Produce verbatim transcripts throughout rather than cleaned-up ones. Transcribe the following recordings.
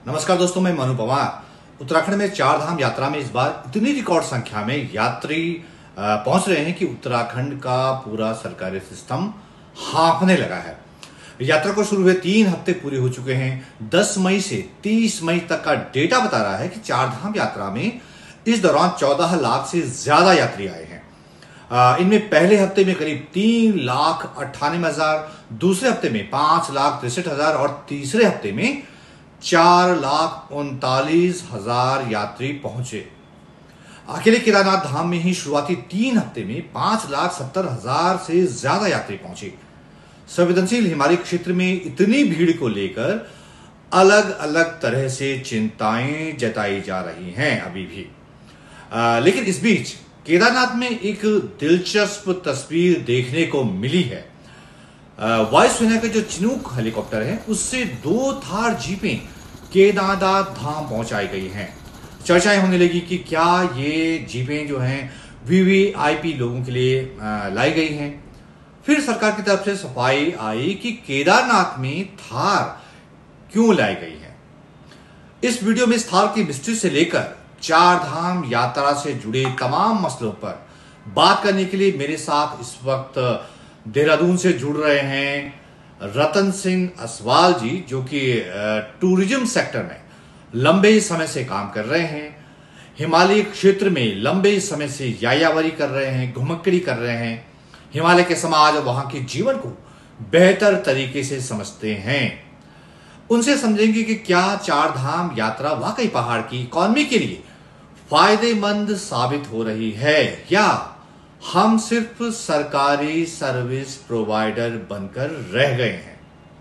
नमस्कार दोस्तों, मैं मनु पवार। उत्तराखंड में चार धाम यात्रा में इस बार इतनी रिकॉर्ड संख्या में यात्री अ, पहुंच रहे हैं कि उत्तराखंड का पूरा सरकारी सिस्टम हाँफने लगा है। यात्रा को शुरू हुए तीन हफ्ते पूरे हो चुके हैं। दस मई से तीस मई तक का डेटा बता रहा है कि चार धाम यात्रा में इस दौरान चौदह लाख से ज्यादा यात्री आए हैं। अ, इनमें पहले हफ्ते में करीब तीन लाख अट्ठानवे हजार, दूसरे हफ्ते में पांच लाख तिरसठ हजार और तीसरे हफ्ते में चार लाख उनतालीस हजार यात्री पहुंचे। अकेले केदारनाथ धाम में ही शुरुआती तीन हफ्ते में पांच लाख सत्तर हजार से ज्यादा यात्री पहुंचे। संवेदनशील हिमालय क्षेत्र में इतनी भीड़ को लेकर अलग अलग तरह से चिंताएं जताई जा रही हैं अभी भी। आ, लेकिन इस बीच केदारनाथ में एक दिलचस्प तस्वीर देखने को मिली है। वायुसेना का जो चिनूक हेलीकॉप्टर है उससे दो थार जीपें केदारनाथ धाम पहुंचाई गई हैं। चर्चाएं होने लगी कि क्या ये जीपें जो हैं वीवीआईपी लोगों के लिए लाई गई हैं। फिर सरकार की तरफ से सफाई आई कि केदारनाथ में थार क्यों लाई गई है। इस वीडियो में इस थार की मिस्ट्री से लेकर चार धाम यात्रा से जुड़े तमाम मसलों पर बात करने के लिए मेरे साथ इस वक्त देहरादून से जुड़ रहे हैं रतन सिंह असवाल जी, जो कि टूरिज्म सेक्टर में लंबे समय से काम कर रहे हैं। हिमालय क्षेत्र में लंबे समय से यायावरी कर रहे हैं, घुमक्कड़ी कर रहे हैं। हिमालय के समाज और वहां के जीवन को बेहतर तरीके से समझते हैं। उनसे समझेंगे कि क्या चार धाम यात्रा वाकई पहाड़ की इकॉनमी के लिए फायदेमंद साबित हो रही है या हम सिर्फ सरकारी सर्विस प्रोवाइडर बनकर रह गए हैं।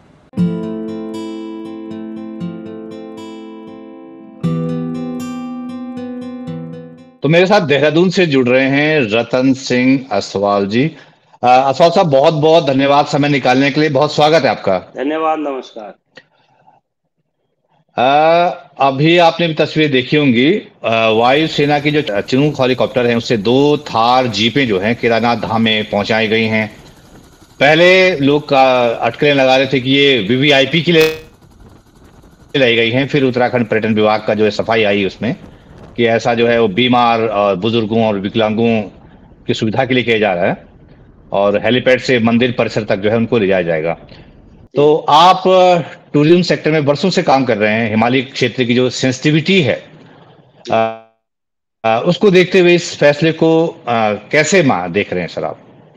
तो मेरे साथ देहरादून से जुड़ रहे हैं रतन सिंह असवाल जी। अ, असवाल साहब, बहुत बहुत धन्यवाद समय निकालने के लिए। बहुत स्वागत है आपका। धन्यवाद। नमस्कार। अ, अभी आपने भी तस्वीर देखी होंगी। अ, वायुसेना की जो चिनूक हेलीकॉप्टर है उससे दो थार जीपें जो हैं केदारनाथ धाम में पहुंचाई गई हैं। पहले लोग का अटकलें लगा रहे थे कि ये वीवीआईपी के लिए लाई गई हैं। फिर उत्तराखंड पर्यटन विभाग का जो है सफाई आई उसमें कि ऐसा जो है वो बीमार और बुजुर्गों और विकलांगों की सुविधा के लिए किया जा रहा है और हेलीपैड से मंदिर परिसर तक जो है उनको ले जाया जाएगा। जी। तो आप टूरिज्म सेक्टर में वर्षों से काम कर रहे हैं। हिमालय क्षेत्र की जो सेंसिटिविटी है जी। आ, आ, उसको देखते हुए इस फैसले को आ, कैसे मा देख रहे हैं सर आप?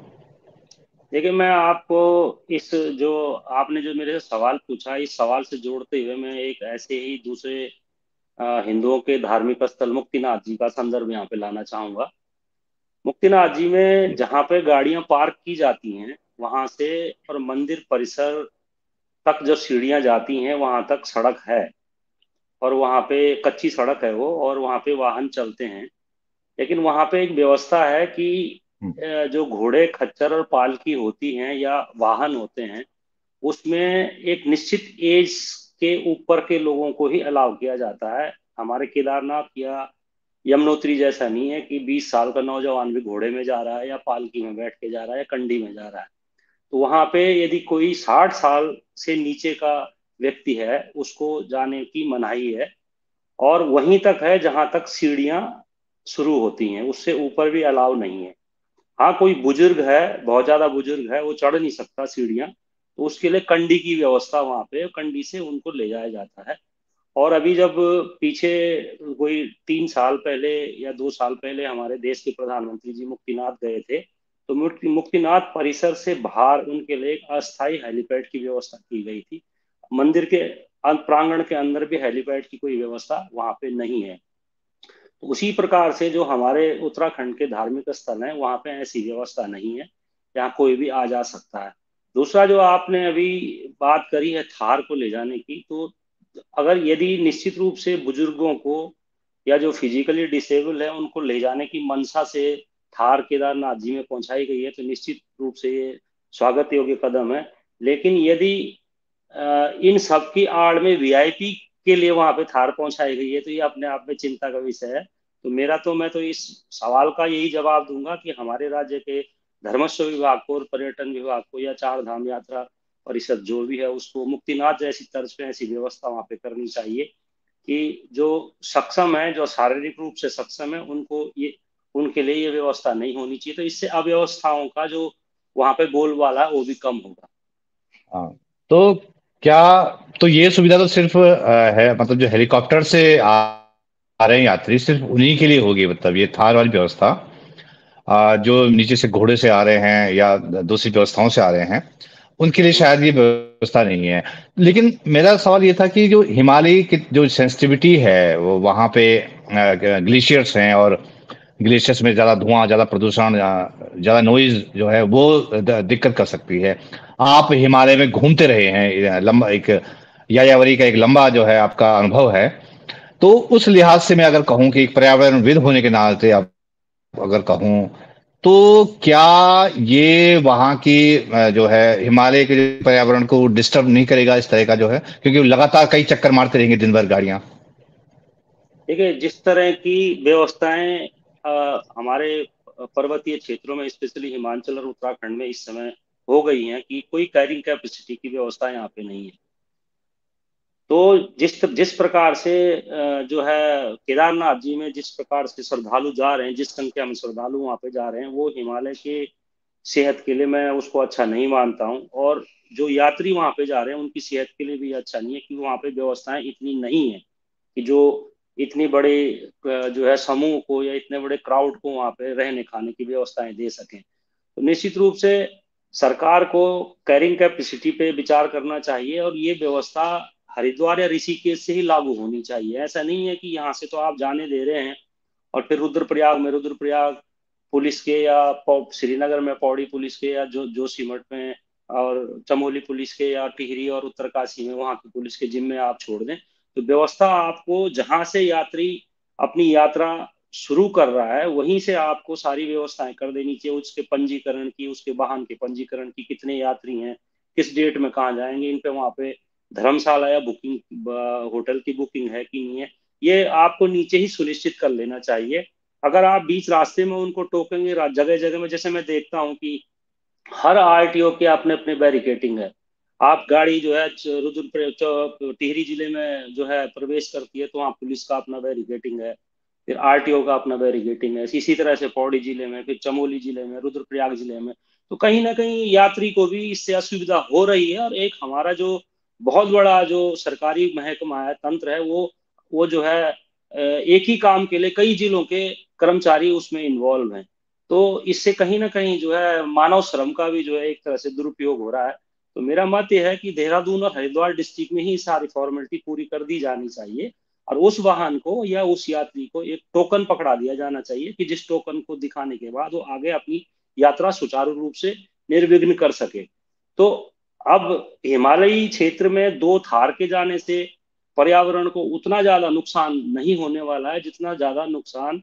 देखिए, मैं आपको इस जो आपने जो मेरे से सवाल पूछा, इस सवाल से जोड़ते हुए मैं एक ऐसे ही दूसरे अ, हिंदुओं के धार्मिक स्थल मुक्तिनाथ जी का संदर्भ यहाँ पे लाना चाहूंगा। मुक्तिनाथ जी में जहाँ पे गाड़ियां पार्क की जाती हैं वहां से और मंदिर परिसर तक जो सीढ़ियां जाती हैं वहां तक सड़क है, और वहां पे कच्ची सड़क है वो, और वहां पे वाहन चलते हैं। लेकिन वहां पे एक व्यवस्था है कि हम्म। अ, जो घोड़े खच्चर और पालकी होती हैं या वाहन होते हैं, उसमें एक निश्चित एज के ऊपर के लोगों को ही अलाउ किया जाता है। हमारे केदारनाथ या यमुनोत्री जैसा नहीं है कि बीस साल का नौजवान भी घोड़े में जा रहा है या पालकी में बैठ के जा रहा है या कंडी में जा रहा है। तो वहां पे यदि कोई साठ साल से नीचे का व्यक्ति है उसको जाने की मनाही है, और वहीं तक है जहां तक सीढ़ियां शुरू होती हैं, उससे ऊपर भी अलाउ नहीं है। हाँ, कोई बुजुर्ग है, बहुत ज्यादा बुजुर्ग है, वो चढ़ नहीं सकता सीढ़ियां, तो उसके लिए कंडी की व्यवस्था वहां पे, कंडी से उनको ले जाया जाता है। और अभी जब पीछे कोई तीन साल पहले या दो साल पहले हमारे देश के प्रधानमंत्री जी मुक्तिनाथ गए थे, तो मुक्ति मुक्तिनाथ परिसर से बाहर उनके लिए एक अस्थायी हेलीपैड की व्यवस्था की गई थी। मंदिर के अं- प्रांगण के अंदर भी हेलीपैड की कोई व्यवस्था वहां पे नहीं है। तो उसी प्रकार से जो हमारे उत्तराखंड के धार्मिक स्थल हैं वहां पे ऐसी व्यवस्था नहीं है, यहाँ कोई भी आ जा सकता है। दूसरा, जो आपने अभी बात करी है थार को ले जाने की, तो अगर यदि निश्चित रूप से बुजुर्गों को या जो फिजिकली डिसेबल है उनको ले जाने की मंशा से थार केदारनाथ जी में पहुंचाई गई है, तो निश्चित रूप से ये स्वागत योग्य कदम है। लेकिन यदि अ, इन सब की आड़ में वीआईपी के लिए वहां पे थार पहुंचाई गई है, तो ये अपने आप में चिंता का विषय है। तो मेरा तो मैं तो इस सवाल का यही जवाब दूंगा कि हमारे राज्य के धर्मस्व विभाग को और पर्यटन विभाग को या चार धाम यात्रा परिषद जो भी है उसको मुक्तिनाथ जैसी तर्ज पे ऐसी व्यवस्था वहां पे करनी चाहिए कि जो सक्षम है, जो शारीरिक रूप से सक्षम है, उनको ये उनके लिए ये व्यवस्था नहीं होनी चाहिए। तो इससे अव्यवस्थाओं का जो वहां पे बोलबाला है वो भी कम होगा। हाँ। तो क्या, तो ये सुविधा तो सिर्फ अ, है, मतलब जो हेलीकॉप्टर से आ, आ रहे हैं यात्री, सिर्फ उन्हीं के लिए होगी, मतलब ये थार वाली व्यवस्था। अ, जो नीचे से घोड़े से आ रहे हैं या दूसरी व्यवस्थाओं से आ रहे हैं, उनके लिए हम्म। शायद ये व्यवस्था नहीं है। लेकिन मेरा सवाल ये था कि जो हिमालय की जो सेंसिटिविटी है, वो वहाँ पे ग्लेशियर्स हैं, और ग्लेशियर्स में ज़्यादा धुआं, ज़्यादा प्रदूषण, ज़्यादा नॉइज जो है वो द- दिक्कत कर सकती है। आप हिमालय में घूमते रहे हैं, लंबा एक यायावरी का एक लंबा जो है आपका अनुभव है। तो उस लिहाज से मैं अगर कहूँ कि एक पर्यावरणविद होने के नाते, आप अगर कहूँ, तो क्या ये वहाँ की अ, जो है हिमालय के पर्यावरण को डिस्टर्ब नहीं करेगा इस तरह का जो है, क्योंकि वो लगातार कई चक्कर मारते रहेंगे दिन भर गाड़ियां। देखिए, जिस तरह की व्यवस्थाएं अ, हमारे पर्वतीय क्षेत्रों में, स्पेशली हिमाचल और उत्तराखंड में इस समय हो गई हैं, कि कोई कैरिंग कैपेसिटी की व्यवस्था यहाँ पे नहीं है। तो जिस जिस प्रकार से अ, जो है केदारनाथ जी में जिस प्रकार से श्रद्धालु जा रहे हैं, जिस संख्या में श्रद्धालु वहां पे जा रहे हैं, वो हिमालय के सेहत के लिए मैं उसको अच्छा नहीं मानता हूँ। और जो यात्री वहां पे जा रहे हैं उनकी सेहत के लिए भी अच्छा नहीं है, क्योंकि वहां पे व्यवस्थाएं इतनी नहीं है कि जो इतनी बड़े अ, जो है समूह को या इतने बड़े क्राउड को वहां पे रहने खाने की व्यवस्थाएं दे सकें। तो निश्चित रूप से सरकार को कैरिंग कैपेसिटी पे विचार करना चाहिए, और ये व्यवस्था हरिद्वार या ऋषिकेश से ही लागू होनी चाहिए। ऐसा नहीं है कि यहाँ से तो आप जाने दे रहे हैं और फिर रुद्रप्रयाग में रुद्रप्रयाग पुलिस के, या पौ- श्रीनगर में पौड़ी पुलिस के, या जो जोशीमठ में और चमोली पुलिस के, या टिहरी और उत्तरकाशी में वहां की पुलिस के जिम्मे आप छोड़ दें। तो व्यवस्था आपको जहां से यात्री अपनी यात्रा शुरू कर रहा है वहीं से आपको सारी व्यवस्थाएं कर देनी चाहिए, उसके पंजीकरण की, उसके वाहन के पंजीकरण की, कितने यात्री हैं, किस डेट में कहाँ जाएंगे, इन पे वहां पे धर्मशाला या बुकिंग, होटल की बुकिंग है कि नहीं है, ये आपको नीचे ही सुनिश्चित कर लेना चाहिए। अगर आप बीच रास्ते में उनको टोकेंगे, जगह जगह में, जैसे मैं देखता हूँ कि हर आरटीओ के अपने अपने बैरिकेटिंग है। आप गाड़ी जो है च- रुद्र च- टिहरी जिले में जो है प्रवेश करती है तो वहाँ पुलिस का अपना बैरिकेटिंग है, फिर आरटीओ का अपना बैरिकेटिंग है। इसी तरह से पौड़ी जिले में, फिर चमोली जिले में, रुद्रप्रयाग जिले में। तो कहीं ना कहीं यात्री को भी इससे असुविधा हो रही है, और एक हमारा जो बहुत बड़ा जो सरकारी महकमा है, तंत्र है, वो वो जो है अ, एक ही काम के लिए कई जिलों के कर्मचारी उसमें इन्वॉल्व हैं। तो इससे कहीं ना कहीं जो है मानव श्रम का भी जो है एक तरह से दुरुपयोग हो रहा है। तो मेरा मत यह है कि देहरादून और हरिद्वार डिस्ट्रिक्ट में ही सारी फॉर्मेलिटी पूरी कर दी जानी चाहिए, और उस वाहन को या उस यात्री को एक टोकन पकड़ा दिया जाना चाहिए, कि जिस टोकन को दिखाने के बाद वो आगे अपनी यात्रा सुचारू रूप से निर्विघ्न कर सके। तो अब हिमालयी क्षेत्र में दो थार के जाने से पर्यावरण को उतना ज्यादा नुकसान नहीं होने वाला है जितना ज्यादा नुकसान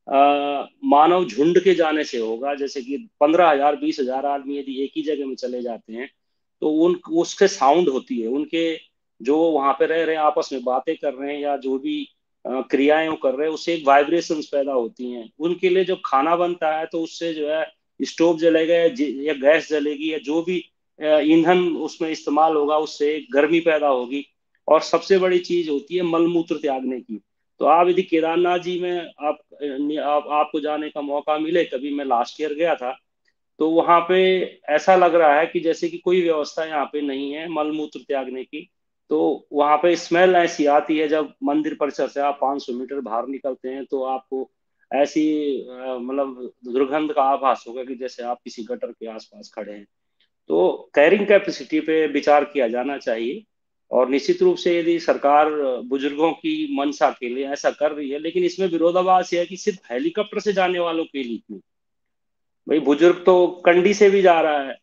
अ, मानव झुंड के जाने से होगा। जैसे कि पंद्रह हजार बीस हजार आदमी यदि एक ही जगह में चले जाते हैं, तो उन उससे साउंड होती है, उनके जो वहां पे रह रहे हैं आपस में बातें कर रहे हैं या जो भी अ, क्रियाएं वो कर रहे हैं, उससे एक वाइब्रेशंस पैदा होती हैं। उनके लिए जो खाना बनता है तो उससे जो है स्टोव जलेगा या जे- या गैस जलेगी, या जो भी अ, ईंधन उसमें इस्तेमाल होगा उससे गर्मी पैदा होगी। और सबसे बड़ी चीज होती है मलमूत्र त्यागने की। तो आप यदि केदारनाथ जी में आप, आप आपको जाने का मौका मिले कभी, मैं लास्ट ईयर गया था, तो वहां पे ऐसा लग रहा है कि जैसे कि कोई व्यवस्था यहाँ पे नहीं है मलमूत्र त्यागने की। तो वहां पे स्मेल ऐसी आती है, जब मंदिर परिसर से आप पाँच सौ मीटर बाहर निकलते हैं तो आपको ऐसी अ, मतलब दुर्गंध का आभास होगा कि जैसे आप किसी गटर के आसपास खड़े हैं। तो कैरिंग कैपेसिटी पे विचार किया जाना चाहिए। और निश्चित रूप से यदि सरकार बुजुर्गों की मंशा के लिए ऐसा कर रही है, लेकिन इसमें विरोधाभास यह है कि सिर्फ हेलीकॉप्टर से जाने वालों के लिए क्यों? भाई, बुजुर्ग तो कंडी से भी जा रहा है,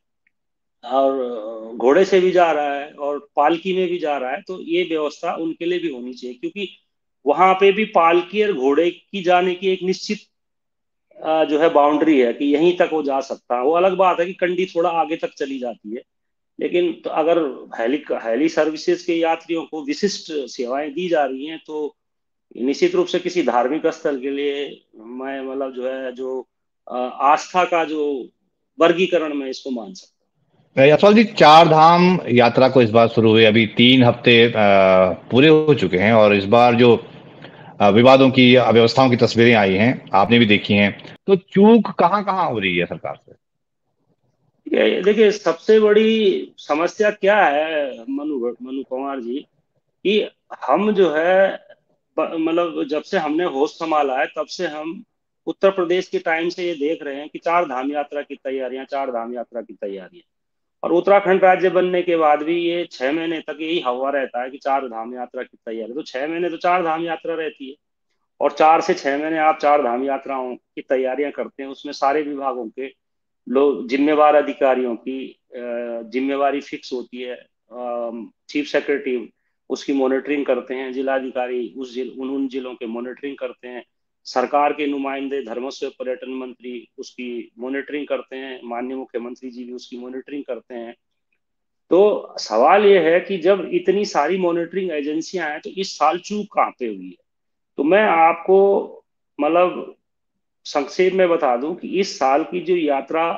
और घोड़े से भी जा रहा है, और पालकी में भी जा रहा है। तो ये व्यवस्था उनके लिए भी होनी चाहिए, क्योंकि वहां पे भी पालकी और घोड़े की जाने की एक निश्चित अ, जो है बाउंड्री है कि यहीं तक वो जा सकता है। वो अलग बात है कि कंडी थोड़ा आगे तक चली जाती है। लेकिन तो अगर हेली हेली सर्विसेज के यात्रियों को विशिष्ट सेवाएं दी जा रही हैं, तो निश्चित रूप से किसी धार्मिक स्थल के लिए मैं मतलब जो है जो अ, आस्था का जो वर्गीकरण में इसको मान सकता यशपाल जी, चार धाम यात्रा को इस बार शुरू हुई, अभी तीन हफ्ते अ, पूरे हो चुके हैं और इस बार जो अ, विवादों की, अव्यवस्थाओं की तस्वीरें आई हैं, आपने भी देखी हैं, तो चूक कहाँ कहाँ हो रही है सरकार से? ये देखिए, सबसे बड़ी समस्या क्या है मनु मनु कुमार जी, कि हम जो है ब- मतलब जब से हमने होश संभाला है तब से हम उत्तर प्रदेश के टाइम से ये देख रहे हैं कि चार धाम यात्रा की तैयारियां, चार धाम यात्रा की तैयारियां। और उत्तराखंड राज्य बनने के बाद भी ये छह महीने तक यही हवा रहता है कि चार धाम यात्रा की तैयारी। तो छह महीने तो चार धाम यात्रा रहती है, और चार से छह महीने आप चार धाम यात्राओं की तैयारियां करते हैं, उसमें सारे विभागों के लोग, जिम्मेवार अधिकारियों की अ, जिम्मेवारी फिक्स होती है। चीफ सेक्रेटरी उसकी मॉनिटरिंग करते हैं, जिलाधिकारी उस जिल उन उन जिलों के मॉनिटरिंग करते हैं, सरकार के नुमाइंदे धर्मस्व पर्यटन मंत्री उसकी मॉनिटरिंग करते हैं, माननीय मुख्यमंत्री जी भी उसकी मॉनिटरिंग करते हैं। तो सवाल यह है कि जब इतनी सारी मॉनिटरिंग एजेंसियां हैं तो इस साल चूक कहाँ पे हुई है। तो मैं आपको मतलब संक्षेप में बता दूं कि इस साल की जो यात्रा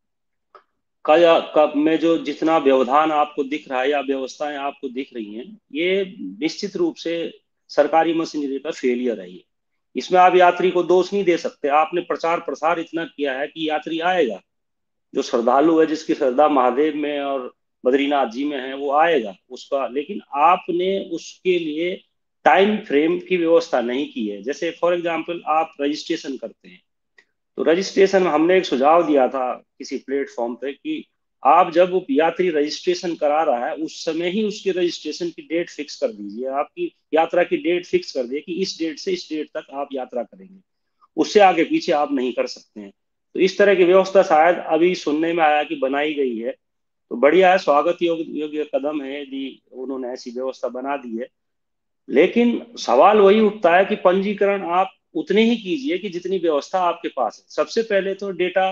का या का में जो जितना व्यवधान आपको दिख रहा है या व्यवस्थाएं आपको दिख रही हैं, ये निश्चित रूप से सरकारी मशीनरी का फेलियर है ये। इसमें आप यात्री को दोष नहीं दे सकते। आपने प्रचार प्रसार इतना किया है कि यात्री आएगा, जो श्रद्धालु है जिसकी श्रद्धा महादेव में और बद्रीनाथ जी में है वो आएगा उसका, लेकिन आपने उसके लिए टाइम फ्रेम की व्यवस्था नहीं की है। जैसे फॉर एग्जांपल आप रजिस्ट्रेशन करते हैं, तो रजिस्ट्रेशन में हमने एक सुझाव दिया था किसी प्लेटफॉर्म पे कि आप जब वो यात्री रजिस्ट्रेशन करा रहा है उस समय ही उसके रजिस्ट्रेशन की डेट फिक्स कर दीजिए, आपकी यात्रा की डेट फिक्स कर दिए कि इस डेट से इस डेट तक आप यात्रा करेंगे, उससे आगे पीछे आप नहीं कर सकते हैं। तो इस तरह की व्यवस्था शायद अभी सुनने में आया कि बनाई गई है, तो बढ़िया है, स्वागत योग्य योग्य कदम है यदि उन्होंने ऐसी व्यवस्था बना दी है। लेकिन सवाल वही उठता है कि पंजीकरण आप उतने ही कीजिए कि जितनी व्यवस्था आपके पास है। सबसे पहले तो डेटा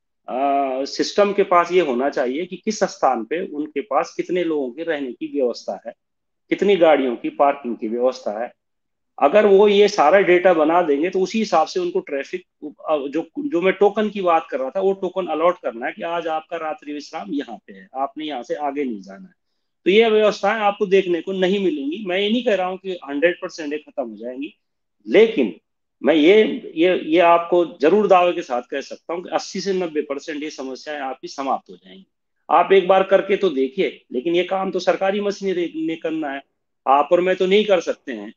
सिस्टम के पास ये होना चाहिए कि किस स्थान पे उनके पास कितने लोगों के रहने की व्यवस्था है, कितनी गाड़ियों की पार्किंग की व्यवस्था है। अगर वो ये सारा डेटा बना देंगे तो उसी हिसाब से उनको ट्रैफिक, जो जो मैं टोकन की बात कर रहा था, वो टोकन अलॉट करना है कि आज आपका रात्रि विश्राम यहाँ पे है, आपने यहाँ से आगे नहीं जाना है। तो ये व्यवस्थाएं आपको देखने को नहीं मिलेंगी। मैं ये नहीं कह रहा हूँ कि हंड्रेड परसेंट खत्म हो जाएंगी, लेकिन मैं ये ये ये आपको जरूर दावे के साथ कह सकता हूँ कि अस्सी से नब्बे परसेंट ये समस्याएं आपकी समाप्त हो जाएंगी। आप एक बार करके तो देखिए, लेकिन ये काम तो सरकारी मशीनरी ने करना है, आप और मैं तो नहीं कर सकते हैं।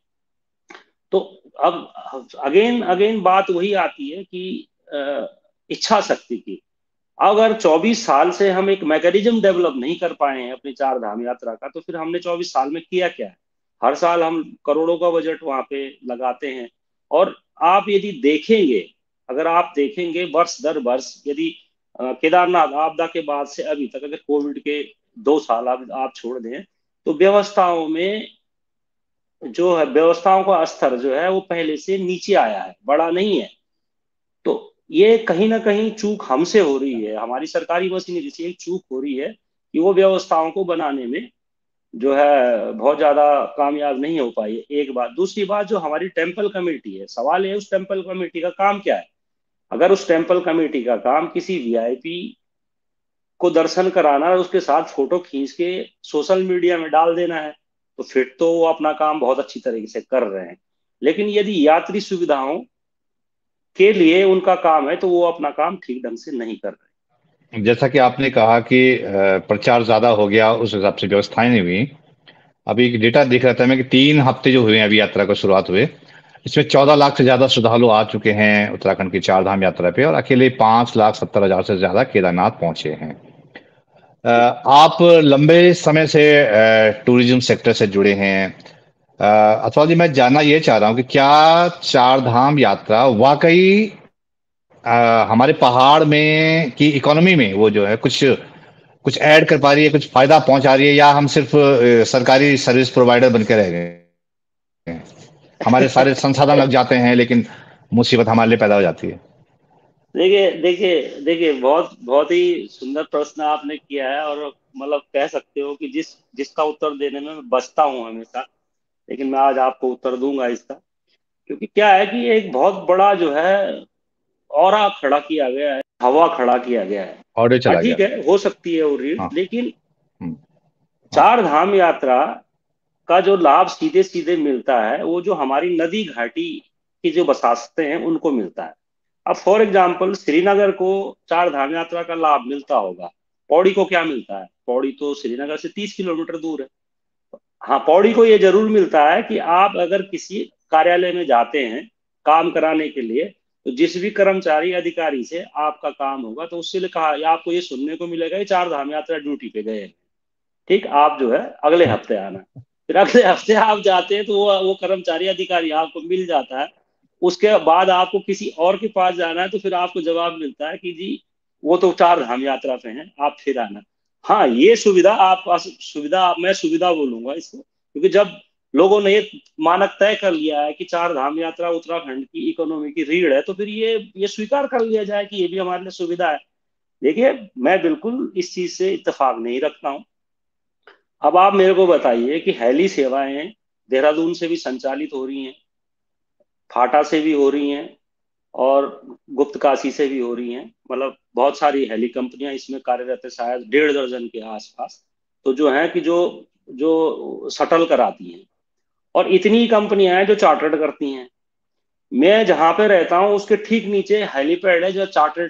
तो अब अगेन अगेन बात वही आती है कि अ, इच्छा शक्ति की। अगर चौबीस साल से हम एक मैकेनिज्म डेवलप नहीं कर पाए हैं अपनी चार धाम यात्रा का, तो फिर हमने चौबीस साल में किया क्या है? हर साल हम करोड़ों का बजट वहां पे लगाते हैं। और आप यदि देखेंगे, अगर आप देखेंगे वर्ष दर वर्ष, यदि अ, केदारनाथ आपदा के बाद से अभी तक, अगर कोविड के दो साल आप, आप छोड़ दें, तो व्यवस्थाओं में जो है, व्यवस्थाओं का स्तर जो है वो पहले से नीचे आया है, बड़ा नहीं है। तो ये कहीं ना कहीं चूक हमसे हो रही है, हमारी सरकारी मशीनरी से एक चूक हो रही है कि वो व्यवस्थाओं को बनाने में जो है बहुत ज्यादा कामयाब नहीं हो पाई है। एक बात, दूसरी बात, जो हमारी टेम्पल कमेटी है, सवाल है उस टेम्पल कमेटी का काम क्या है? अगर उस टेम्पल कमेटी का काम किसी वीआईपी को दर्शन कराना और उसके साथ फोटो खींच के सोशल मीडिया में डाल देना है, तो फिर तो वो अपना काम बहुत अच्छी तरीके से कर रहे हैं। लेकिन यदि यात्री सुविधाओं के लिए उनका काम है तो वो अपना काम ठीक ढंग से नहीं कर रहे। जैसा कि आपने कहा कि अ, प्रचार ज्यादा हो गया, उस हिसाब से व्यवस्थाएं नहीं हुई। अभी एक डेटा देख रहा था मैं कि तीन हफ्ते जो हुए हैं अभी यात्रा को शुरुआत हुए, इसमें चौदह लाख से ज्यादा श्रद्धालु आ चुके हैं उत्तराखंड की चार धाम यात्रा पे, और अकेले पांच लाख सत्तर हजार से ज्यादा केदारनाथ पहुंचे हैं। अ, जी। आप लंबे समय से टूरिज्म सेक्टर से जुड़े हैं। अ, अथवा जी, मैं जानना ये चाह रहा हूँ कि क्या चार धाम यात्रा वाकई अ, हमारे पहाड़ में की इकोनॉमी में वो जो है कुछ कुछ ऐड कर पा रही है, कुछ फायदा पहुंचा रही है, या हम सिर्फ अ, सरकारी सर्विस प्रोवाइडर बन के रह गए हैं? हमारे सारे संसाधन लग जाते हैं लेकिन मुसीबत हमारे लिए पैदा हो जाती है। देखिए देखिए देखिए, बहुत बहुत ही सुंदर प्रश्न आपने किया है, और मतलब कह सकते हो कि जिस जिसका उत्तर देने में मैं बचता हूँ हमेशा, लेकिन मैं आज आपको उत्तर दूंगा इसका। क्योंकि क्या है कि एक बहुत बड़ा जो है, औरा खड़ा किया गया है हवा खड़ा किया गया है। ऑडियो हाँ चला गया। ठीक है, हो सकती है वो रीढ़, हाँ। लेकिन हम्म। हाँ। चार धाम यात्रा का जो लाभ सीधे सीधे मिलता है वो जो हमारी नदी घाटी की जो बसाते हैं उनको मिलता है। अब फॉर एग्जाम्पल श्रीनगर को चार धाम यात्रा का लाभ मिलता होगा, पौड़ी को क्या मिलता है? पौड़ी तो श्रीनगर से तीस किलोमीटर दूर है। हाँ, पौड़ी को ये जरूर मिलता है कि आप अगर किसी कार्यालय में जाते हैं काम कराने के लिए, तो जिस भी कर्मचारी अधिकारी से आपका काम होगा तो उससे कहा या आपको ये सुनने को मिलेगा कि चार धाम यात्रा ड्यूटी पे गए हैं। ठीक, आप जो है अगले हफ्ते आना। फिर अगले हफ्ते आप जाते हैं तो वो वो कर्मचारी अधिकारी आपको मिल जाता है। उसके बाद आपको किसी और के पास जाना है तो फिर आपको जवाब मिलता है कि जी वो तो चार धाम यात्रा पे हैं, आप फिर आना। हाँ, ये सुविधा आप सुविधा मैं सुविधा बोलूंगा इसको, क्योंकि जब लोगों ने ये मानक तय कर लिया है कि चार धाम यात्रा उत्तराखंड की इकोनॉमी की रीढ़ है, तो फिर ये ये स्वीकार कर लिया जाए कि ये भी हमारे लिए सुविधा है। देखिए, मैं बिल्कुल इस चीज से इत्तेफाक नहीं रखता हूँ। अब आप मेरे को बताइए कि हेली सेवाएं देहरादून से भी संचालित हो रही हैं, फाटा से भी हो रही हैं, और गुप्तकाशी से भी हो रही हैं। मतलब बहुत सारी हेली कंपनियां इसमें कार्यरत है, शायद डेढ़ दर्जन के आसपास। तो जो है कि जो जो शटल कराती हैं, और इतनी कंपनियां हैं जो चार्टर्ड करती हैं। मैं जहां पे रहता हूँ उसके ठीक नीचे हेलीपैड है जो चार्टर्ड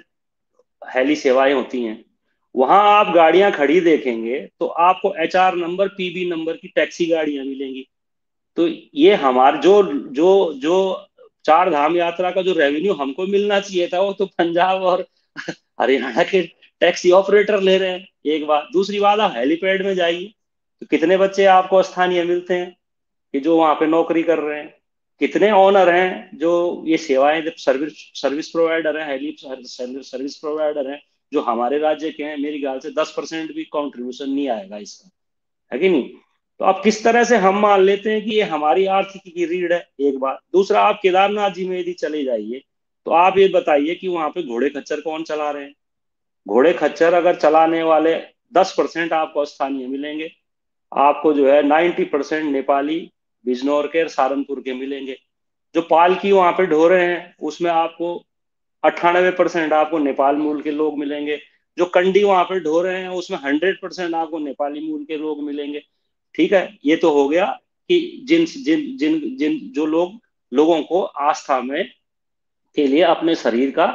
हेली सेवाएं होती हैं। वहां आप गाड़ियां खड़ी देखेंगे तो आपको H R number, P B number की टैक्सी गाड़ियां मिलेंगी। तो ये हमारे जो जो जो चार धाम यात्रा का जो रेवेन्यू हमको मिलना चाहिए था वो तो पंजाब और हरियाणा के टैक्सी ऑपरेटर ले रहे हैं। एक बात, दूसरी बात, आप हेलीपैड में जाइए तो कितने बच्चे आपको स्थानीय मिलते हैं कि जो वहां पे नौकरी कर रहे हैं। कितने ऑनर हैं जो ये सेवाएं, सर्विस सर्विस प्रोवाइडर हैं, हेली सर्विस प्रोवाइडर हैं जो हमारे राज्य के हैं। मेरी ख्याल से दस परसेंट भी कंट्रीब्यूशन नहीं आएगा इसका, है कि नहीं? तो अब किस तरह से हम मान लेते हैं कि ये हमारी आर्थिकी की रीढ़ है, एक बात। दूसरा, आप केदारनाथ जी में यदि चले जाइए तो आप ये बताइए कि वहां पे घोड़े खच्चर कौन चला रहे हैं? घोड़े खच्चर अगर चलाने वाले दस परसेंट आपको स्थानीय मिलेंगे, आपको जो है नाइन्टी परसेंट नेपाली, बिजनौर के, सहारनपुर के मिलेंगे। जो पालकी वहां पे ढो रहे हैं उसमें आपको अट्ठानबे परसेंट आपको नेपाल मूल के लोग मिलेंगे। जो कंडी वहां पे ढो रहे हैं उसमें हंड्रेड परसेंट आपको नेपाली मूल के लोग मिलेंगे। ठीक है, ये तो हो गया कि जिन जिन जिन जिन जो लोग लोगों को आस्था में के लिए अपने शरीर का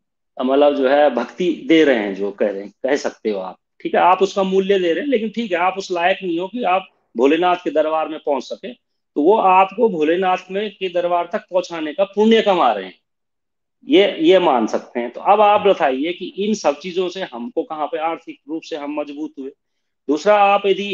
मतलब जो है भक्ति दे रहे हैं, जो कह रहे हैं, कह सकते हो आप। ठीक है, आप उसका मूल्य दे रहे हैं, लेकिन ठीक है, आप उस लायक नहीं हो कि आप भोलेनाथ के दरबार में पहुंच सके, तो वो आपको भोलेनाथ में के दरबार तक पहुंचाने का पुण्य कमा रहे हैं। ये ये मान सकते हैं। तो अब आप बताइए कि इन सब चीजों से हमको कहाँ पे आर्थिक रूप से हम मजबूत हुए? दूसरा, आप यदि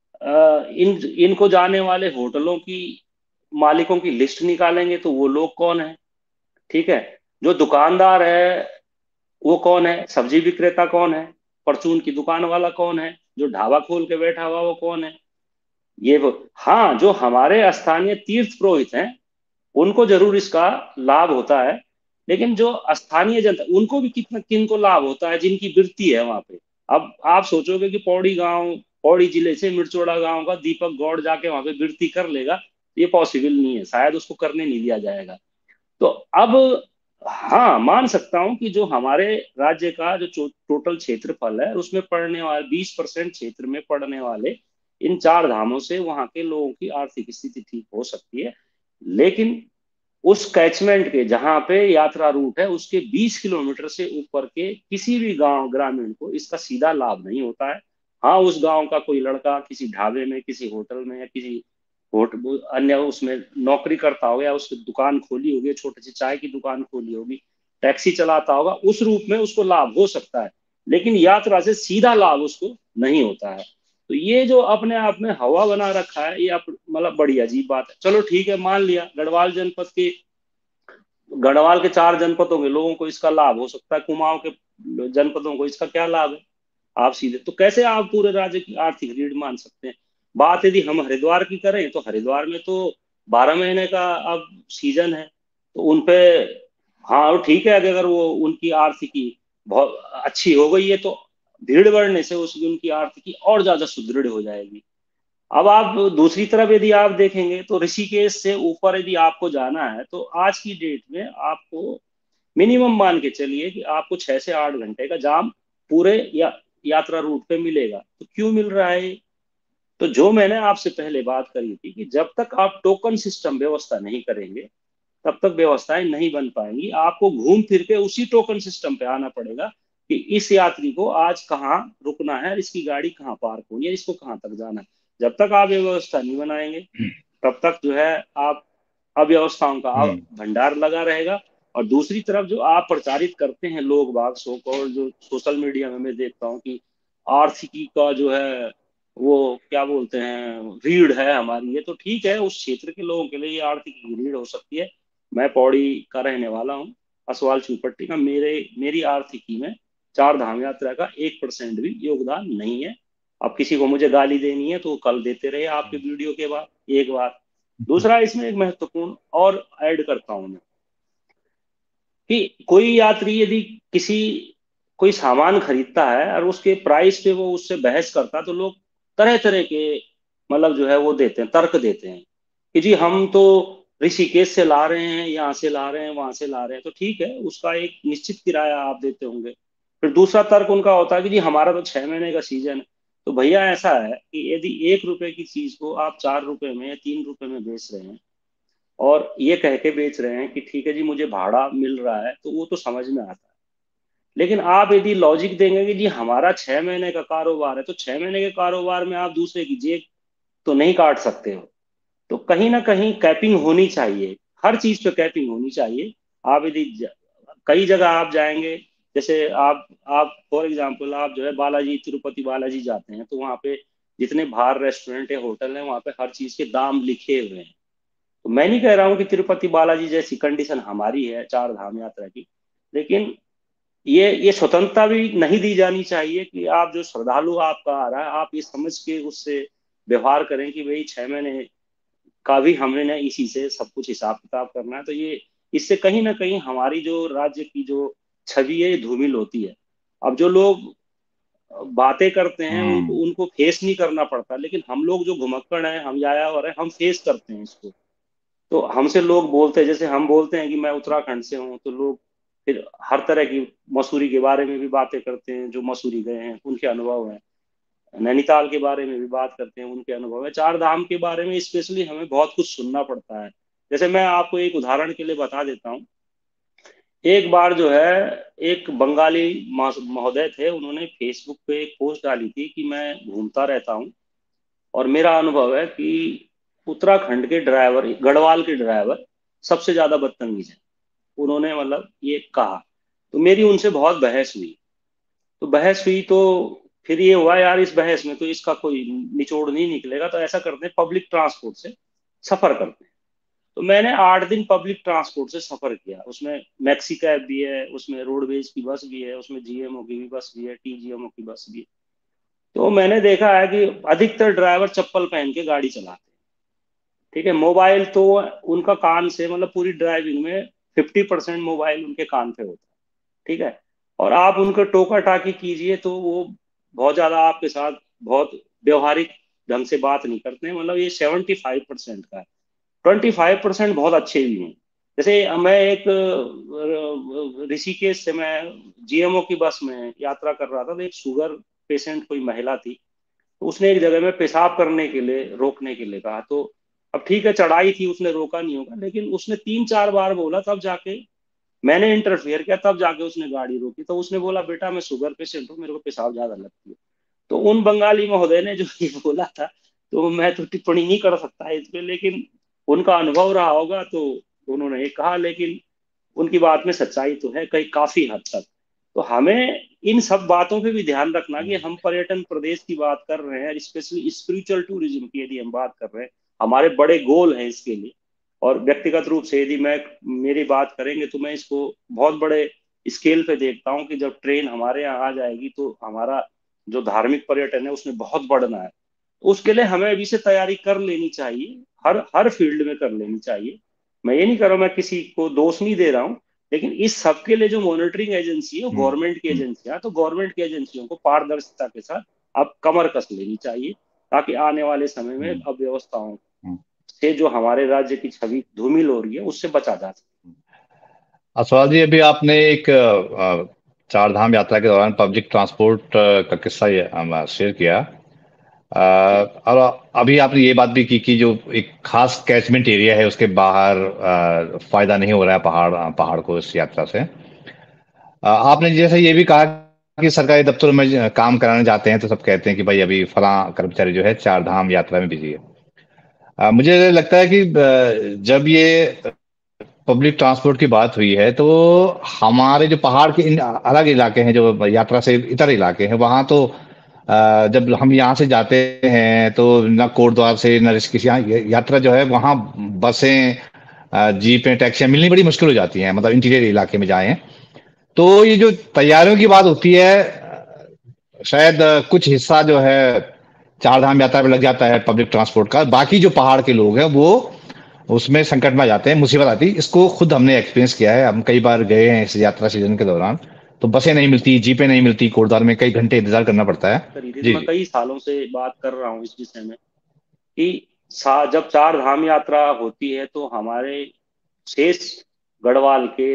अ, इन इनको जाने वाले होटलों की मालिकों की लिस्ट निकालेंगे तो वो लोग कौन है? ठीक है, जो दुकानदार है वो कौन है? सब्जी विक्रेता कौन है? परचून की दुकान वाला कौन है? जो ढाबा खोल के बैठा हुआ वो कौन है? ये वो, हाँ, जो हमारे स्थानीय तीर्थ पुरोहित हैं उनको जरूर इसका लाभ होता है, लेकिन जो स्थानीय जनता उनको भी कितना किन को लाभ होता है जिनकी वृत्ति है वहां पे। अब आप सोचोगे कि पौड़ी गांव, पौड़ी जिले से मिर्चोड़ा गांव का दीपक गौड़ जाके वहां पे वृत्ति कर लेगा, ये पॉसिबल नहीं है, शायद उसको करने नहीं दिया जाएगा। तो अब हाँ, मान सकता हूं कि जो हमारे राज्य का जो टोटल क्षेत्रफल है उसमें पड़ने वाले बीस परसेंट क्षेत्र में पड़ने वाले इन चार धामों से वहां के लोगों की आर्थिक स्थिति ठीक हो सकती है। लेकिन उस कैचमेंट के जहां पे यात्रा रूट है उसके बीस किलोमीटर से ऊपर के किसी भी गांव ग्रामीण को इसका सीधा लाभ नहीं होता है। हाँ, उस गांव का कोई लड़का किसी ढाबे में, किसी होटल में, या किसी होटल अन्य उसमें नौकरी करता होगा, या उसकी दुकान खोली होगी, छोटी सी चाय की दुकान खोली होगी, टैक्सी चलाता होगा, उस रूप में उसको लाभ हो सकता है, लेकिन यात्रा से सीधा लाभ उसको नहीं होता है। तो ये जो अपने आप में हवा बना रखा है, ये मतलब बड़ी अजीब बात है। चलो ठीक है, मान लिया गढ़वाल जनपद के गढ़वाल के चार जनपदों के लोगों को इसका लाभ हो सकता है, कुमाऊं के जनपदों को इसका क्या लाभ है? आप सीधे तो कैसे आप पूरे राज्य की आर्थिक रीढ़ मान सकते हैं? बात यदि हम हरिद्वार की करें तो हरिद्वार में तो बारह महीने का अब सीजन है, तो उनपे हाँ ठीक है, अगर वो उनकी आर्थिकी बहुत अच्छी हो गई है तो भीड़ बढ़ने से उसकी उनकी आर्थिकी और ज्यादा सुदृढ़ हो जाएगी। अब आप दूसरी तरफ यदि आप देखेंगे तो ऋषिकेश से ऊपर यदि आपको जाना है तो आज की डेट में आपको मिनिमम मान के चलिए कि आपको छह से आठ घंटे का जाम पूरे या यात्रा रूट पे मिलेगा। तो क्यों मिल रहा है? तो जो मैंने आपसे पहले बात करी थी कि जब तक आप टोकन सिस्टम व्यवस्था नहीं करेंगे तब तक व्यवस्थाएं नहीं बन पाएंगी। आपको घूम फिर के उसी टोकन सिस्टम पे आना पड़ेगा कि इस यात्री को आज कहाँ रुकना है, इसकी गाड़ी कहाँ पार्क होनी है, इसको कहाँ तक जाना है। जब तक आप ये व्यवस्था नहीं बनाएंगे तब तक जो है आप अव्यवस्थाओं का हम्म। भंडार लगा रहेगा। और दूसरी तरफ जो आप प्रचारित करते हैं लोग बाग शो को, और जो सोशल मीडिया में मैं देखता हूँ कि आर्थिकी का जो है वो क्या बोलते हैं रीढ़ है हमारी, ये तो ठीक है, उस क्षेत्र के लोगों के लिए ये आर्थिक की रीढ़ हो सकती है। मैं पौड़ी का रहने वाला हूँ, असवाल चूपट्टी का। मेरे मेरी आर्थिकी में चार धाम यात्रा का एक परसेंट भी योगदान नहीं है। अब किसी को मुझे गाली देनी है तो कल देते रहे आपके वीडियो के बाद, एक बार। दूसरा इसमें एक महत्वपूर्ण और ऐड करता हूं मैं कि कोई यात्री यदि किसी कोई सामान खरीदता है और उसके प्राइस पे वो उससे बहस करता है तो लोग तरह तरह के मतलब जो है वो देते हैं, तर्क देते हैं कि जी हम तो ऋषिकेश से ला रहे हैं, यहाँ से ला रहे हैं, वहां से ला रहे हैं, तो ठीक है उसका एक निश्चित किराया आप देते होंगे। फिर दूसरा तर्क उनका होता है कि जी हमारा तो छह महीने का सीजन है। तो भैया ऐसा है कि यदि एक रुपए की चीज को आप चार रुपए में या तीन रुपए में बेच रहे हैं और ये कह के बेच रहे हैं कि ठीक है जी मुझे भाड़ा मिल रहा है, तो वो तो समझ में आता है। लेकिन आप यदि लॉजिक देंगे कि जी हमारा छह महीने का कारोबार है, तो छह महीने के कारोबार में आप दूसरे की जेब तो नहीं काट सकते हो। तो कहीं ना कहीं कैपिंग होनी चाहिए, हर चीज पे कैपिंग होनी चाहिए। आप यदि ज- कई जगह आप जाएंगे, जैसे आप आप फॉर एग्जांपल आप जो है बालाजी, तिरुपति बालाजी जाते हैं तो वहाँ पे जितने बाहर रेस्टोरेंट है, होटल है, वहाँ पे हर चीज के दाम लिखे हुए हैं। तो मैं नहीं कह रहा हूँ कि तिरुपति बालाजी जैसी कंडीशन हमारी है चार धाम यात्रा की, लेकिन ये ये स्वतंत्रता भी नहीं दी जानी चाहिए कि आप जो श्रद्धालु आपका आ रहा है आप ये समझ के उससे व्यवहार करें कि भाई छह महीने का भी हमने ना इसी से सब कुछ हिसाब किताब करना है। तो ये इससे कहीं ना कहीं हमारी जो राज्य की जो छवि है ये धूमिल होती है। अब जो लोग बातें करते हैं उनको हम्म। उनको फेस नहीं करना पड़ता, लेकिन हम लोग जो घुमक्कड़ हैं, हम यायावर हैं, हम फेस करते हैं इसको। तो हमसे लोग बोलते हैं, जैसे हम बोलते हैं कि मैं उत्तराखंड से हूँ, तो लोग फिर हर तरह की मसूरी के बारे में भी बातें करते हैं, जो मसूरी गए हैं उनके अनुभव हैं। नैनीताल के बारे में भी बात करते हैं, उनके अनुभव है। चार धाम के बारे में स्पेशली हमें बहुत कुछ सुनना पड़ता है। जैसे मैं आपको एक उदाहरण के लिए बता देता हूँ। एक बार जो है एक बंगाली महोदय थे, उन्होंने फेसबुक पे एक पोस्ट डाली थी कि मैं घूमता रहता हूँ और मेरा अनुभव है कि उत्तराखंड के ड्राइवर, गढ़वाल के ड्राइवर सबसे ज्यादा बदतमीज है। उन्होंने मतलब ये कहा। तो मेरी उनसे बहुत बहस हुई। तो बहस हुई तो फिर ये हुआ यार इस बहस में तो इसका कोई निचोड़ नहीं निकलेगा, तो ऐसा करते हैं पब्लिक ट्रांसपोर्ट से सफर करते हैं। तो मैंने आठ दिन पब्लिक ट्रांसपोर्ट से सफर किया। उसमें मैक्सी कैब भी है, उसमें रोडवेज की बस भी है, उसमें जीएमओ की भी बस भी है, टीजीएमओ की बस भी है। तो मैंने देखा है कि अधिकतर ड्राइवर चप्पल पहन के गाड़ी चलाते हैं। ठीक है, मोबाइल तो उनका कान से मतलब पूरी ड्राइविंग में फिफ्टी परसेंट मोबाइल उनके कान पे होता है। ठीक है। और आप उनको टोका टाकी कीजिए तो वो बहुत ज्यादा आपके साथ बहुत व्यवहारिक ढंग से बात नहीं करते हैं। मतलब ये सेवेंटी फाइव परसेंट का है, ट्वेंटी फाइव परसेंट बहुत अच्छे भी हैं। जैसे मैं एक अ, ऋषिकेश से मैं जीएमओ की बस में यात्रा कर रहा था, तो एक शुगर पेशेंट कोई महिला थी। तो उसने एक जगह में पेशाब करने के लिए रोकने के लिए कहा। तो अब ठीक है चढ़ाई थी, उसने रोका नहीं होगा, लेकिन उसने तीन चार बार बोला, तब जाके मैंने इंटरफेयर किया, तब जाके उसने गाड़ी रोकी। तो उसने बोला बेटा मैं शुगर पेशेंट हूँ, मेरे को पेशाब ज्यादा लगती है। तो उन बंगाली महोदय ने जो ये बोला था, तो मैं तो टिप्पणी नहीं कर सकता है इस पे, लेकिन उनका अनुभव रहा होगा तो उन्होंने ये कहा। लेकिन उनकी बात में सच्चाई तो है कई काफी हद तक। तो हमें इन सब बातों पे भी ध्यान रखना कि हम पर्यटन प्रदेश की बात कर रहे हैं, स्पेशली स्पिरिचुअल टूरिज्म की यदि हम बात कर रहे हैं, हमारे बड़े गोल हैं इसके लिए। और व्यक्तिगत रूप से यदि मैं मेरी बात करेंगे तो मैं इसको बहुत बड़े स्केल पे देखता हूँ कि जब ट्रेन हमारे यहाँ आ जाएगी तो हमारा जो धार्मिक पर्यटन है उसमें बहुत बढ़ना है। उसके लिए हमें अभी से तैयारी कर लेनी चाहिए, हर हर फील्ड में कर लेनी चाहिए। मैं ये नहीं कर रहा हूं, मैं किसी को दोष नहीं दे रहा हूँ, लेकिन इस सब के लिए जो मॉनिटरिंग एजेंसी है वो हम्म। गवर्नमेंट की हम्म। एजेंसी है। तो गवर्नमेंट की एजेंसियों को पारदर्शिता के साथ अब कमर कस लेनी चाहिए, ताकि आने वाले समय में हम्म। अव्यवस्थाओं हम्म। से जो हमारे राज्य की छवि धूमिल हो रही है उससे बचा जा सके। असवाल जी, अभी आपने एक अ, चार धाम यात्रा के दौरान पब्लिक ट्रांसपोर्ट अ, का किस्सा ये, अ, शेयर किया। अ, जी। और अभी आपने ये बात भी की कि जो एक खास कैचमेंट एरिया है उसके बाहर अ, फायदा नहीं हो रहा है पहाड़ अ, पहाड़ को इस यात्रा से। अ, आपने जैसे ये भी कहा कि सरकारी दफ्तरों में ज- काम कराने जाते हैं तो सब कहते हैं कि भाई अभी फलां कर्मचारी जो है चार धाम यात्रा में बिजी है। अ, मुझे लगता है कि अ, जब ये पब्लिक ट्रांसपोर्ट की बात हुई है तो हमारे जो पहाड़ के इन अलग इलाके हैं जो यात्रा से इतर इलाके हैं वहां तो अ, जब हम यहाँ से जाते हैं तो ना कोटद्वार से ना ऋषिकेश यहाँ ये यात्रा जो है वहाँ बसें अ, जीपें टैक्सियां मिलनी बड़ी मुश्किल हो जाती हैं, मतलब इंटीरियर इलाके में जाएं तो ये जो तैयारियों की बात होती है, शायद अ, कुछ हिस्सा जो है चार धाम यात्रा पे लग जाता है पब्लिक ट्रांसपोर्ट का, बाकी जो पहाड़ के लोग हैं वो उसमें संकट में आ जाते हैं, मुसीबत आती है। इसको खुद हमने एक्सपीरियंस किया है, हम कई बार गए हैं इस यात्रा सीजन के दौरान। तो बसें नहीं मिलती, जीपें नहीं मिलती, कोटद्वार में कई घंटे इंतजार करना पड़ता है। करी थी, तो जी मैं जी। कई सालों से बात कर रहा हूँ इस विषय में कि सा जब चार धाम यात्रा होती है तो हमारे शेष गढ़वाल के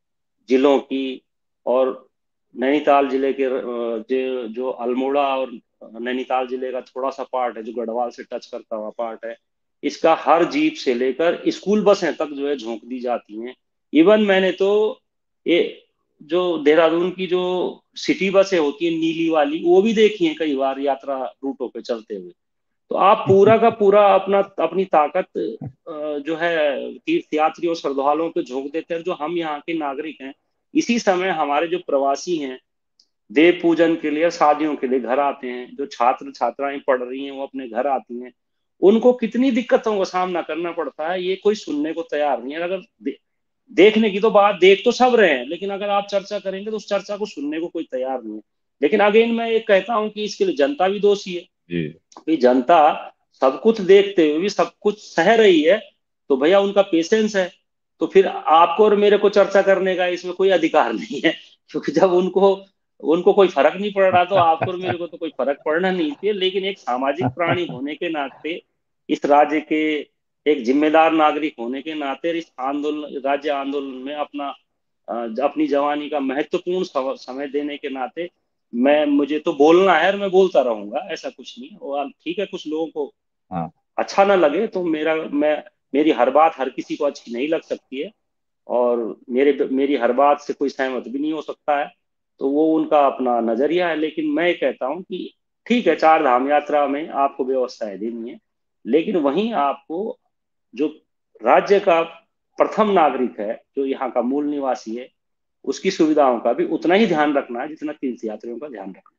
जिलों की और नैनीताल जिले के अ, जो जो अल्मोड़ा और नैनीताल जिले का थोड़ा सा पार्ट है जो गढ़वाल से टच करता हुआ पार्ट है, इसका हर जीप से लेकर स्कूल बसें तक जो है झोंक दी जाती हैं। इवन मैंने तो ये जो देहरादून की जो सिटी बसें होती है नीली वाली वो भी देखी है कई बार यात्रा रूटों पे चलते हुए। तो आप पूरा का पूरा अपना अपनी ताकत अ, जो है तीर्थ यात्री और श्रद्धालुओं पे झोंक देते हैं जो हम यहाँ के नागरिक हैं। इसी समय हमारे जो प्रवासी हैं देव पूजन के लिए शादियों के लिए घर आते हैं, जो छात्र छात्राएं पढ़ रही हैं वो अपने घर आती हैं, उनको कितनी दिक्कतों का सामना करना पड़ता है ये कोई सुनने को तैयार नहीं है। अगर दे, देखने की तो बात देख तो सब रहे हैं, लेकिन अगर आप चर्चा करेंगे तो उस चर्चा को सुनने को कोई तैयार नहीं है। लेकिन अगेन मैं ये कहता हूं कि इसके लिए जनता भी दोषी है। जी। भाई जनता सब कुछ देखते हुए भी सब कुछ सह रही है तो भैया उनका पेशेंस है। तो फिर आपको और मेरे को चर्चा करने का इसमें कोई अधिकार नहीं है, क्योंकि जब उनको उनको कोई फर्क नहीं पड़ रहा तो आपको और मेरे को तो कोई फर्क पड़ना नहीं चाहिए। लेकिन एक सामाजिक प्राणी होने के नाते, इस राज्य के एक जिम्मेदार नागरिक होने के नाते, इस आंदोलन राज्य आंदोलन में अपना अ, अपनी जवानी का महत्वपूर्ण सव- समय देने के नाते मैं मुझे तो बोलना है और मैं बोलता रहूंगा, ऐसा कुछ नहीं है। और ठीक है कुछ लोगों को हाँ। अच्छा ना लगे तो मेरा मैं मेरी हर बात हर किसी को अच्छी नहीं लग सकती है, और मेरे मेरी हर बात से कोई सहमत भी नहीं हो सकता है। तो वो उनका अपना नजरिया है। लेकिन मैं कहता हूँ कि ठीक है चार धाम यात्रा में आपको व्यवस्थाएं देनी है, लेकिन वहीं आपको जो राज्य का प्रथम नागरिक है जो यहाँ का मूल निवासी है उसकी सुविधाओं का भी उतना ही ध्यान रखना है जितना तीर्थ यात्रियों का ध्यान रखना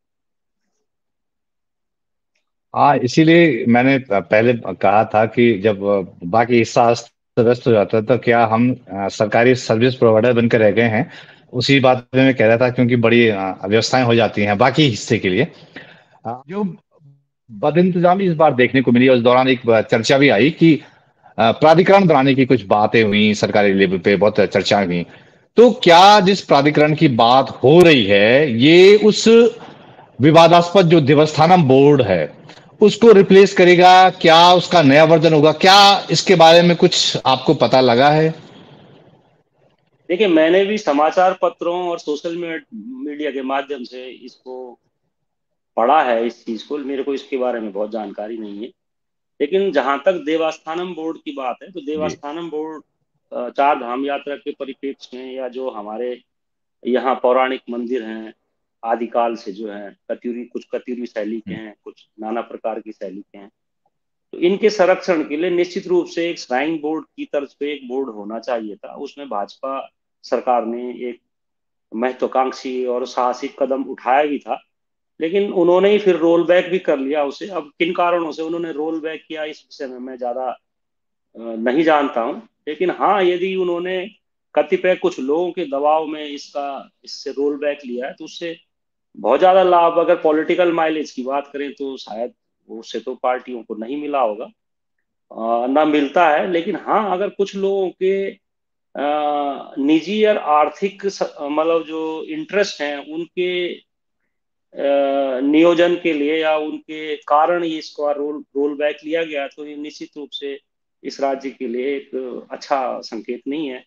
हाँ, इसीलिए मैंने पहले कहा था कि जब बाकी हिस्सा अस्त व्यस्त हो जाता है तो क्या हम अ, सरकारी सर्विस प्रोवाइडर बनकर रह गए हैं। उसी बात में मैं कह रहा था, क्योंकि बड़ी अ, व्यवस्थाएं हो जाती हैं बाकी हिस्से के लिए। अ, जो बदइंतजामी इस बार देखने को मिली और इस दौरान एक चर्चा भी आई कि अ, प्राधिकरण बनाने की कुछ बातें हुई, सरकारी लेवल पे बहुत चर्चाएं हुई। तो क्या जिस प्राधिकरण की बात हो रही है ये उस विवादास्पद जो देवस्थानम बोर्ड है उसको रिप्लेस करेगा? क्या उसका नया वर्जन होगा? क्या इसके बारे में कुछ आपको पता लगा है? देखिए मैंने भी समाचार पत्रों और सोशल मीडिया के माध्यम से इसको पढ़ा है, इस चीज को मेरे को इसके बारे में बहुत जानकारी नहीं है। लेकिन जहां तक देवस्थानम बोर्ड की बात है तो जी। देवस्थानम बोर्ड अ, चार धाम यात्रा के परिप्रेक्ष्य में या जो हमारे यहाँ पौराणिक मंदिर हैं आदिकाल से जो है कत्यूरी कुछ कत्यूरी शैली के हम्म। हैं कुछ नाना प्रकार की शैली के हैं, तो इनके संरक्षण के लिए निश्चित रूप से एक श्राइन बोर्ड की तर्ज पे एक बोर्ड होना चाहिए था। उसमें भाजपा सरकार ने एक महत्वाकांक्षी और साहसिक कदम उठाया भी था, लेकिन उन्होंने ही फिर रोल बैक भी कर लिया उसे। अब किन कारणों से उन्होंने रोल बैक किया इस विषय में मैं ज्यादा अ, नहीं जानता हूं। लेकिन हाँ यदि उन्होंने कतिपय कुछ लोगों के दबाव में इसका इससे रोल बैक लिया है तो उससे बहुत ज्यादा लाभ अगर पॉलिटिकल माइलेज की बात करें तो शायद उससे तो पार्टियों को नहीं मिला होगा, अ, ना मिलता है। लेकिन हाँ अगर कुछ लोगों के अ, निजी और आर्थिक स- मतलब जो इंटरेस्ट हैं उनके अ, नियोजन के लिए या उनके कारण ये इसका रोल रोल बैक लिया गया तो ये निश्चित रूप से इस राज्य के लिए एक अच्छा संकेत नहीं है।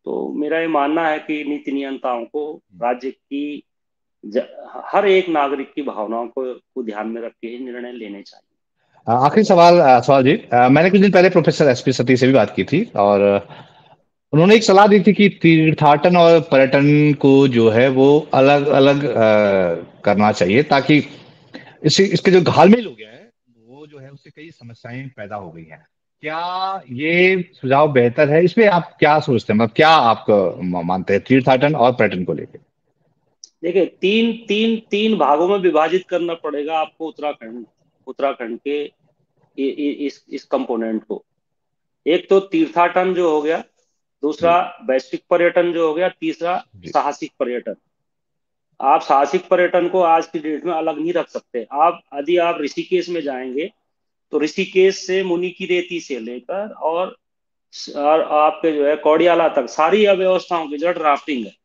तो मेरा ये मानना है कि नीति नियंताओं को राज्य की ज, हर एक नागरिक की भावनाओं को, को ध्यान में रख के ही निर्णय लेने चाहिए। अ, आखिरी सवाल अ, सवाल जी, अ, मैंने कुछ दिन पहले प्रोफेसर एसपी सती से भी बात की थी और उन्होंने एक सलाह दी थी कि तीर्थाटन और पर्यटन को जो है वो अलग अलग करना चाहिए, ताकि इससे इसके जो घालमेल हो गया है वो जो है उससे कई समस्याएं पैदा हो गई हैं। क्या ये सुझाव बेहतर है? इसमें आप क्या सोचते हैं, मतलब क्या आप म- मानते हैं तीर्थाटन और पर्यटन को लेकर? देखिए, तीन तीन तीन भागों में विभाजित करना पड़ेगा आपको उत्तराखंड उत्तराखंड के इ, इ, इस इस कंपोनेंट को। एक तो तीर्थाटन जो हो गया, जी। दूसरा वैश्विक पर्यटन जो हो गया, तीसरा जी। साहसिक पर्यटन। आप साहसिक पर्यटन को आज की डेट में अलग नहीं रख सकते। आप यदि आप ऋषिकेश में जाएंगे तो ऋषिकेश से मुनि की रेती से लेकर और, और आपके जो है कौड़ियाला तक सारी अव्यवस्थाओं की जो ड्राफ्टिंग है,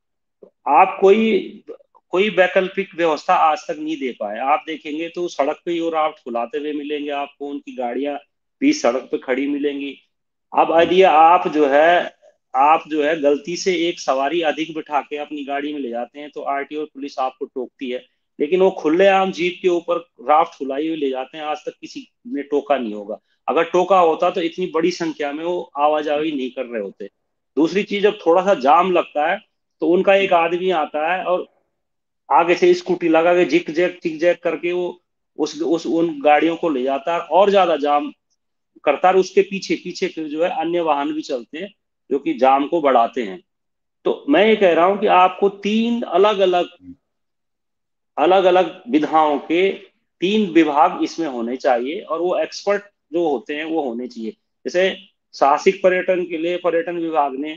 आप कोई कोई वैकल्पिक व्यवस्था आज तक नहीं दे पाए। आप देखेंगे तो सड़क पे ही वो राफ्ट फुलाते हुए मिलेंगे आपको, उनकी गाड़ियां भी सड़क पे खड़ी मिलेंगी। अब जी। यदि आप जो है आप जो है गलती से एक सवारी अधिक बिठा के अपनी गाड़ी में ले जाते हैं तो आरटीओ और पुलिस आपको टोकती है, लेकिन वो खुलेआम जीप के ऊपर राफ्ट फुलाई हुई ले जाते हैं, आज तक किसी ने टोका नहीं होगा। अगर टोका होता तो इतनी बड़ी संख्या में वो आवाजाही नहीं कर रहे होते। दूसरी चीज, जब थोड़ा सा जाम लगता है तो उनका एक आदमी आता है और आगे से स्कूटी लगा के जिक जैक टिक जैक करके वो उस उस उन गाड़ियों को ले जाता है और ज्यादा जाम करता है। उसके पीछे पीछे फिर जो है अन्य वाहन भी चलते हैं जो कि जाम को बढ़ाते हैं। तो मैं ये कह रहा हूं कि आपको तीन अलग अलग अलग अलग विधाओं के तीन विभाग इसमें होने चाहिए, और वो एक्सपर्ट जो होते हैं वो होने चाहिए। जैसे साहसिक पर्यटन के लिए पर्यटन विभाग ने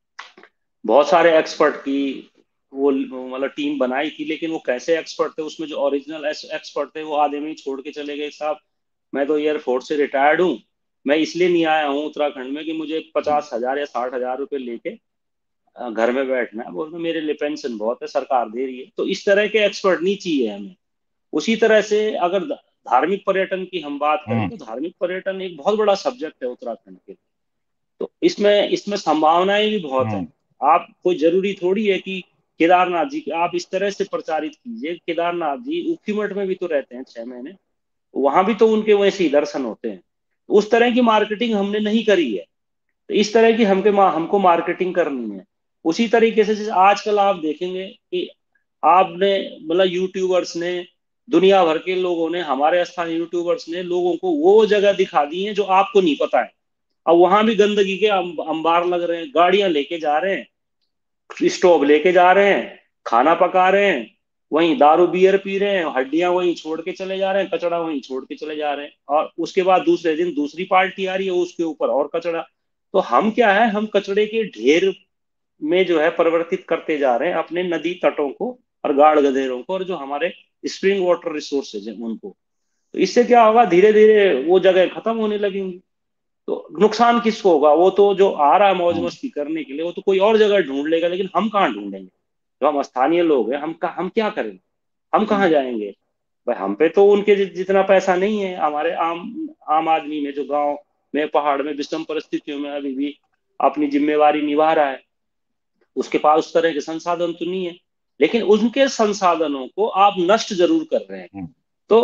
बहुत सारे एक्सपर्ट की वो मतलब टीम बनाई थी, लेकिन वो कैसे एक्सपर्ट थे, उसमें जो ओरिजिनल एक्सपर्ट थे वो आधे में ही छोड़ के चले गए। साहब, मैं तो एयरफोर्स से रिटायर्ड हूँ, मैं इसलिए नहीं आया हूँ उत्तराखंड में कि मुझे पचास हजार या साठ हजार रुपए लेके अ, घर में बैठना है। बोलते मेरे लिए पेंशन बहुत है, सरकार दे रही है। तो इस तरह के एक्सपर्ट नहीं चाहिए हमें। उसी तरह से अगर धार्मिक पर्यटन की हम बात करें हम्म। तो धार्मिक पर्यटन एक बहुत बड़ा सब्जेक्ट है उत्तराखंड के। तो इसमें इसमें संभावनाएं भी बहुत हैं। हम्म। आप कोई जरूरी थोड़ी है कि केदारनाथ जी की आप इस तरह से प्रचारित कीजिए। केदारनाथ जी उखीमठ में भी तो रहते हैं छह महीने, वहां भी तो उनके वैसे ही दर्शन होते हैं। तो उस तरह की मार्केटिंग हमने नहीं करी है, तो इस तरह की हमके हमको मार्केटिंग करनी है। उसी तरीके से जैसे आजकल आप देखेंगे कि आपने मतलब यूट्यूबर्स ने, दुनिया भर के लोगों ने, हमारे स्थानीय यूट्यूबर्स ने लोगों को वो जगह दिखा दी है जो आपको नहीं पता है। अब वहां भी गंदगी के अंबार लग रहे हैं, गाड़ियां लेके जा रहे हैं, स्टोव लेके जा रहे हैं, खाना पका रहे हैं, वहीं दारू बियर पी रहे हैं, हड्डियां वहीं छोड़ के चले जा रहे हैं, कचड़ा वहीं छोड़ के चले जा रहे हैं, और उसके बाद दूसरे दिन दूसरी पार्टी आ रही है, उसके ऊपर और कचड़ा। तो हम क्या है, हम कचड़े के ढेर में जो है परिवर्तित करते जा रहे हैं अपने नदी तटों को और गाड़ गधेरों को, और जो हमारे स्प्रिंग वाटर रिसोर्सेज हैं उनको। तो इससे क्या होगा, धीरे धीरे वो जगह खत्म होने लगेंगी। तो नुकसान किसको होगा? वो तो जो आ रहा है मौज हम्म। मस्ती करने के लिए वो तो कोई और जगह ढूंढ लेगा, लेकिन हम कहाँ ढूंढेंगे? जो हम स्थानीय लोग हैं, हम का, हम क्या करेंगे? हम कहाँ जाएंगे? भाई, हम पे तो उनके जि- जितना पैसा नहीं है। हमारे आम आम आदमी में जो गांव में पहाड़ में विषम परिस्थितियों में अभी भी अपनी जिम्मेवारी निभा रहा है, उसके पास उस तरह के संसाधन तो नहीं है। लेकिन उनके संसाधनों को आप नष्ट जरूर कर रहे हैं। हम्म। तो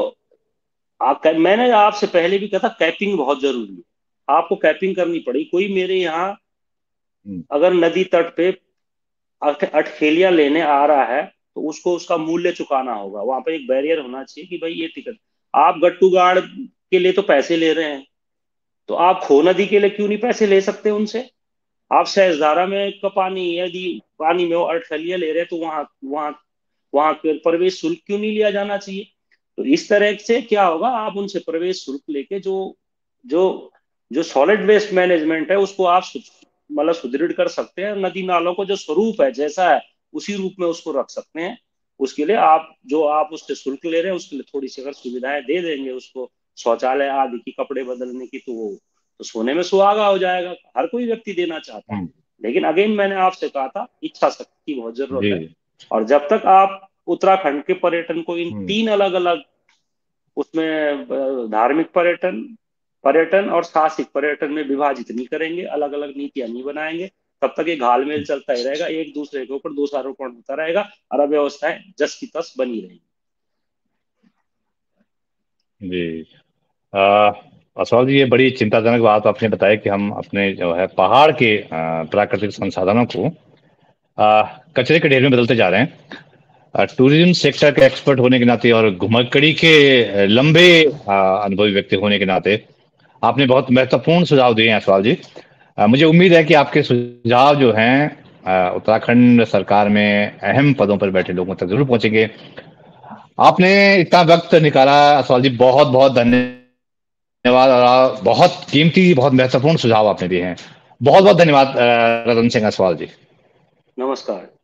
आ, मैंने आपसे पहले भी कहा था, कैपिंग बहुत जरूरी है। आपको कैपिंग करनी पड़ी। कोई मेरे यहाँ हम्म। अगर नदी तट पे अठ अठखेलियां लेने आ रहा है तो उसको उसका मूल्य चुकाना होगा। वहां पे एक बैरियर होना चाहिए कि भाई ये टिकट। आप गट्टू गाड़ के लिए तो पैसे ले रहे हैं, तो आप खो नदी के लिए क्यों नहीं पैसे ले सकते उनसे? आप सहजधारा में का पानी, यदि पानी में वो अठखेलियां ले रहे हैं तो वहां वहां वहां पर प्रवेश शुल्क क्यों नहीं लिया जाना चाहिए? तो इस तरह से क्या होगा, आप उनसे प्रवेश शुल्क लेके जो जो जो सॉलिड वेस्ट मैनेजमेंट है उसको आप सु- मतलब सुदृढ़ कर सकते हैं। नदी नालों को जो स्वरूप है जैसा है उसी रूप में उसको रख सकते हैं। उसके लिए आप जो आप उससे शुल्क ले रहे हैं उसके लिए थोड़ी सी अगर सुविधाएं दे देंगे उसको, शौचालय आदि की, कपड़े बदलने की, तो वो तो सोने में सुहागा हो जाएगा। हर कोई व्यक्ति देना चाहता है। हम्म। लेकिन अगेन मैंने आपसे कहा था, इच्छा शक्ति की बहुत जरूरत जी। है। और जब तक आप उत्तराखंड के पर्यटन को इन हम्म। तीन अलग अलग उसमें अ, धार्मिक पर्यटन पर्यटन और साहसिक पर्यटन में विभाजित नहीं करेंगे, अलग अलग नीतियां नहीं बनाएंगे, तब तक ये घालमेल चलता ही रहेगा, एक दूसरे के ऊपर दोषारोपण होता रहेगा और अव्यवस्थाएं जस की तस बनी रहेगी। जी असवाल जी, ये बड़ी चिंताजनक बात आपने बताया कि हम अपने जो है पहाड़ के प्राकृतिक संसाधनों को आ, कचरे के ढेर में बदलते जा रहे हैं। टूरिज्म सेक्टर के एक्सपर्ट होने के नाते और घुमक्कड़ी के लंबे अनुभवी व्यक्ति होने के नाते आपने बहुत महत्वपूर्ण सुझाव दिए हैं असवाल जी। आ, मुझे उम्मीद है कि आपके सुझाव जो हैं उत्तराखंड सरकार में अहम पदों पर बैठे लोगों तक जरूर पहुंचेंगे। आपने इतना वक्त निकाला असवाल जी, बहुत बहुत धन्यवाद और बहुत कीमती, बहुत महत्वपूर्ण सुझाव आपने दिए हैं। बहुत बहुत धन्यवाद रतन सिंह असवाल जी। नमस्कार।